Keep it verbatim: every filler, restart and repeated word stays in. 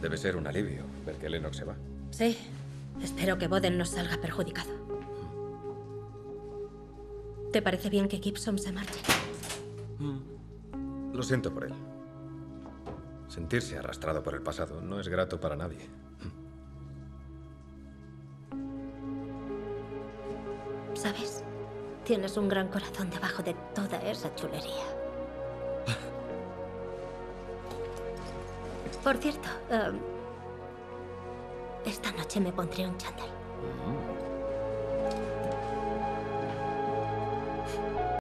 Debe ser un alivio ver que Lennox se va. Sí. Espero que Boden no salga perjudicado. ¿Te parece bien que Gibson se marche? Mm. Lo siento por él. Sentirse arrastrado por el pasado no es grato para nadie. ¿Sabes? Tienes un gran corazón debajo de toda esa chulería. Por cierto, um, esta noche me pondré un chándal.